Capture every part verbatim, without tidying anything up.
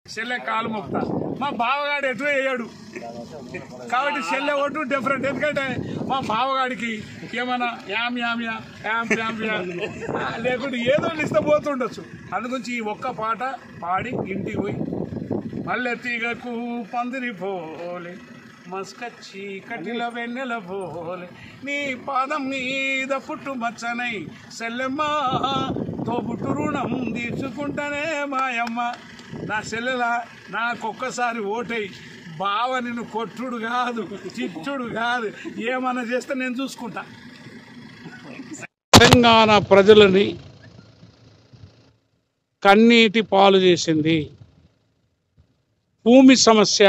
చెల్లె కాలు మొక్తా మా బావగాడు ఎటు వేయడు కాబట్టి చెల్లె ఓటు డిఫరెంట్. ఎందుకంటే మా బావగాడికి ఏమన్నా యామ్ యామ్ యా యామ్ యామ్ యా లేకుంటే ఏదో ఇస్తే పోతుండొచ్చు. అందుగురించి ఈ ఒక్క పాట పాడి ఇంటికి పోయి మల్లె తీగకు పందిరి పోలే మస్కచ్చి కటిల వెన్నెల పోలే నీ పాదం మీద పుట్టు మచ్చనై సెల్లెమ్మ తోబుట్టు రుణం తీర్చుకుంటానే మాయమ్మ. నా చెల్లెలా నాకొక్కసారి ఓటై బావ నిన్ను కొట్టుడు కాదు చిచ్చుడు కాదు ఏమన్నా చేస్తే నేను చూసుకుంటా. తెలంగాణ ప్రజలని కన్నీటి పాలు చేసింది భూమి సమస్య.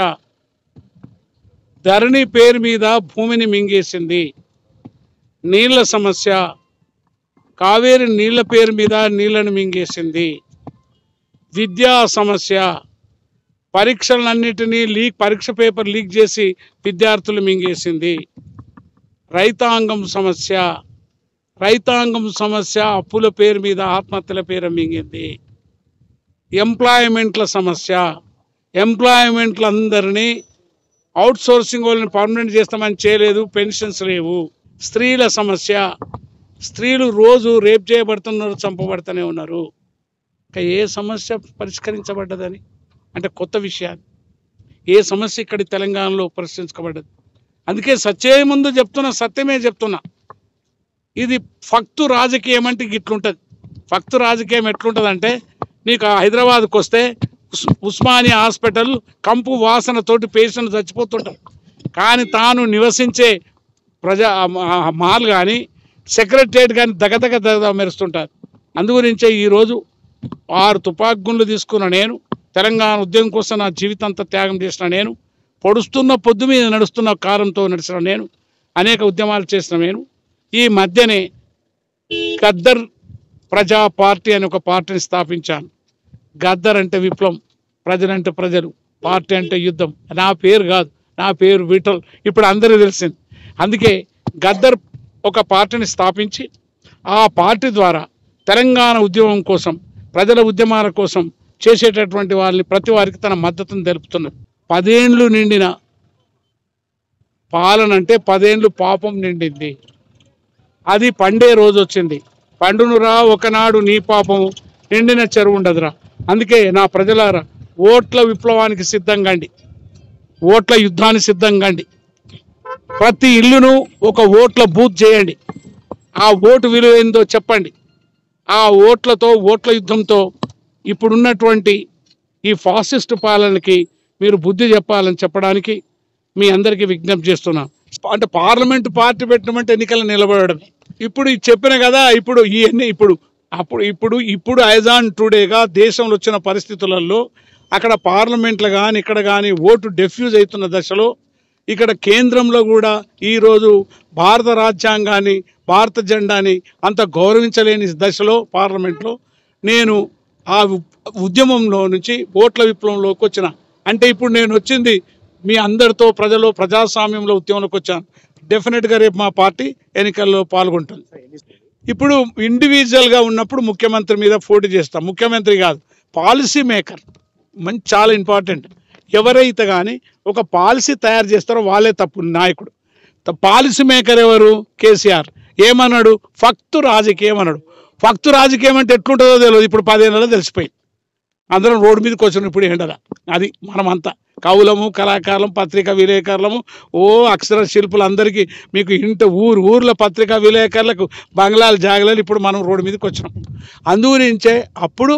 ధరణి పేరు మీద భూమిని మింగేసింది. నీళ్ల సమస్య, కావేరి నీళ్ల పేరు మీద నీళ్లను మింగేసింది. విద్యా సమస్య, పరీక్షలన్నిటినీ లీక్ పరీక్ష పేపర్ లీక్ చేసి విద్యార్థులు మింగేసింది. రైతాంగం సమస్య, రైతాంగం సమస్య అప్పుల పేరు మీద ఆత్మహత్యల పేరు మింగింది. ఎంప్లాయ్మెంట్ల సమస్య, ఎంప్లాయ్మెంట్లందరినీ అవుట్ సోర్సింగ్ వాళ్ళని పర్మనెంట్ చేస్తామని చేయలేదు, పెన్షన్స్ లేవు. స్త్రీల సమస్య, స్త్రీలు రోజు రేప్ చేయబడుతున్నారు, చంపబడుతూనే ఉన్నారు. ఇంకా ఏ సమస్య పరిష్కరించబడ్డదని అంటే కొత్త విషయాలు ఏ సమస్య ఇక్కడ తెలంగాణలో పరిష్కరించబడ్డది. అందుకే సత్యమే ముందు చెప్తున్నా, సత్యమే చెప్తున్నా. ఇది ఫక్తు రాజకీయం అంటే ఇట్లుంటుంది. ఫక్తు రాజకీయం ఎట్లుంటుంది అంటే నీకు హైదరాబాద్కి వస్తే ఉస్మానియా హాస్పిటల్ కంపు వాసనతోటి పేషెంట్ చచ్చిపోతుంటారు. కానీ తాను నివసించే ప్రజా మాల్ కానీ సెక్రటరియట్ కానీ దగదగ దగద మెరుస్తుంటారు. అందుగురించే ఈరోజు ఆరు తుపాకు గుండ్లు తీసుకున్న నేను, తెలంగాణ ఉద్యమం కోసం నా జీవితం అంతా త్యాగం చేసిన నేను, పొడుస్తున్న పొద్దు మీద నడుస్తున్న కారంతో నడిచిన నేను, అనేక ఉద్యమాలు చేసిన నేను, ఈ మధ్యనే గద్దర్ ప్రజా పార్టీ అని ఒక పార్టీని స్థాపించాను. గద్దర్ అంటే విప్లవం, ప్రజలంటే ప్రజలు, పార్టీ అంటే యుద్ధం. నా పేరు కాదు, నా పేరు విఠల్, ఇప్పుడు అందరికీ తెలిసింది. అందుకే గద్దర్ ఒక పార్టీని స్థాపించి ఆ పార్టీ ద్వారా తెలంగాణ ఉద్యమం కోసం, ప్రజల ఉద్యమాల కోసం చేసేటటువంటి వాళ్ళని ప్రతి వారికి తన మద్దతును తెలుపుతున్నది. పదేండ్లు నిండిన పాలన అంటే పదేండ్లు పాపం నిండింది. అది పండే రోజు వచ్చింది. పండునురా ఒకనాడు నీ పాపము, నిండిన చెరువు ఉండదురా. అందుకే నా ప్రజలారా, ఓట్ల విప్లవానికి సిద్ధంగాండి, ఓట్ల యుద్ధానికి సిద్ధంగాండి. ప్రతి ఇల్లును ఒక ఓట్ల బూత్ చేయండి. ఆ ఓటు విలువ ఏందో చెప్పండి. ఆ ఓట్లతో, ఓట్ల యుద్ధంతో ఇప్పుడున్నటువంటి ఈ ఫాసిస్ట్ పాలనకి మీరు బుద్ధి చెప్పాలని చెప్పడానికి మీ అందరికీ విజ్ఞప్తి చేస్తున్నాను. అంటే పార్లమెంటు పార్టీ పెట్టమంటే ఎన్నికలు నిలబడమే. ఇప్పుడు చెప్పిన కదా, ఇప్పుడు ఈ ఎన్ని ఇప్పుడు అప్పుడు ఇప్పుడు ఇప్పుడు ఐజాన్ టుడేగా దేశంలో వచ్చిన పరిస్థితులలో అక్కడ పార్లమెంట్లో కానీ ఇక్కడ కానీ ఓటు డెఫ్యూజ్ అవుతున్న దశలో ఇక్కడ కేంద్రంలో కూడా ఈరోజు భారత రాజ్యాంగాన్ని, భారత జెండాని అంత గౌరవించలేని దశలో పార్లమెంట్లో నేను ఆ ఉద్యమంలో నుంచి ఓట్ల విప్లవంలోకి వచ్చిన. అంటే ఇప్పుడు నేను వచ్చింది మీ అందరితో ప్రజలు ప్రజాస్వామ్యంలో ఉద్యమంలోకి వచ్చాను. డెఫినెట్గా రేపు మా పార్టీ ఎన్నికల్లో పాల్గొంటుంది. ఇప్పుడు ఇండివిజువల్గా ఉన్నప్పుడు ముఖ్యమంత్రి మీద పోటీ చేస్తాం. ముఖ్యమంత్రి కాదు, పాలసీ మేకర్ మంచి చాలా ఇంపార్టెంట్. ఎవరైతే కానీ ఒక పాలసీ తయారు చేస్తారో వాళ్ళే తప్పు నాయకుడు. పాలసీ మేకర్ ఎవరు? కేసీఆర్. ఏమన్నాడు? ఫక్తు రాజకీయం అన్నాడు. ఫక్తు రాజకీయం అంటే ఎట్లుంటుందో తెలియదు. ఇప్పుడు పదేళ్ళలో తెలిసిపోయింది. అందరం రోడ్డు మీదకి వచ్చిన ఇప్పుడు ఎండల. అది మనమంతా కవులము, కళాకారులము, పత్రికా విలేకరులము, ఓ అక్షర శిల్పులు అందరికీ మీకు ఇంట ఊరు ఊర్ల పత్రికా విలేకరులకు బంగ్లాలు జాగలాలు ఇప్పుడు మనం రోడ్డు మీదకి వచ్చినాం. అందుగురించే అప్పుడు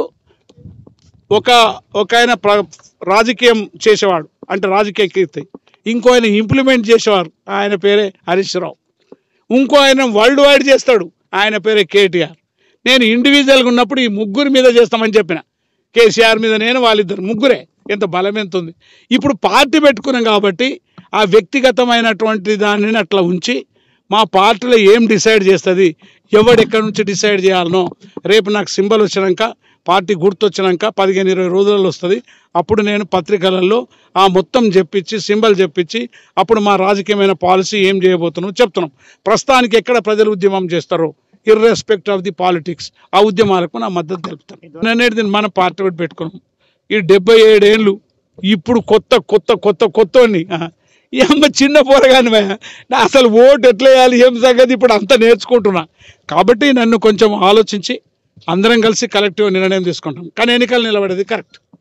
ఒక ఒక ఆయన రాజకీయం చేసేవాడు అంటే రాజకీయ కీర్తి, ఇంకో ఆయన ఇంప్లిమెంట్ చేసేవారు, ఆయన పేరే హరీష్ రావు. ఇంకో ఆయన వరల్డ్ వైడ్ చేస్తాడు, ఆయన పేరే కేటీఆర్. నేను ఇండివిజువల్గా ఉన్నప్పుడు ఈ ముగ్గురు మీద చేస్తామని చెప్పిన. కేసీఆర్ మీద నేను, వాళ్ళిద్దరు ముగ్గురే. ఎంత బలం ఎంత ఉంది. ఇప్పుడు పార్టీ పెట్టుకున్నాం కాబట్టి ఆ వ్యక్తిగతమైనటువంటి దానిని అట్లా ఉంచి మా పార్టీలో ఏం డిసైడ్ చేస్తుంది, ఎవడెక్కడి నుంచి డిసైడ్ చేయాలనో రేపు నాకు సింబల్ వచ్చినాక, పార్టీ గుర్తొచ్చినాక పదిహేను ఇరవై రోజులలో వస్తుంది. అప్పుడు నేను పత్రికలలో ఆ మొత్తం చెప్పించి సింబల్ చెప్పించి అప్పుడు మా రాజకీయమైన పాలసీ ఏం చేయబోతున్నాం చెప్తున్నాం. ప్రస్తుతానికి ఎక్కడ ప్రజలు ఉద్యమం చేస్తారో ఇర్రెస్పెక్ట్ ఆఫ్ ది పాలిటిక్స్ ఆ ఉద్యమాలకు నా మద్దతు తెలుపుతాను. అనేది మన పార్టీ పెట్టుకున్నాం. ఈ డెబ్బై ఏడేళ్ళు ఇప్పుడు కొత్త కొత్త కొత్త కొత్తని ఈ అమ్మ చిన్న పోరగాని నా అసలు ఓటు ఎట్లా వేయాలి ఏం సంగతి ఇప్పుడు అంతా నేర్చుకుంటున్నా. కాబట్టి నన్ను కొంచెం ఆలోచించి అందరం కలిసి కలెక్టివ్ నిర్ణయం తీసుకుంటాం. కానీ ఎన్నికలు నిలబడేది కరెక్ట్.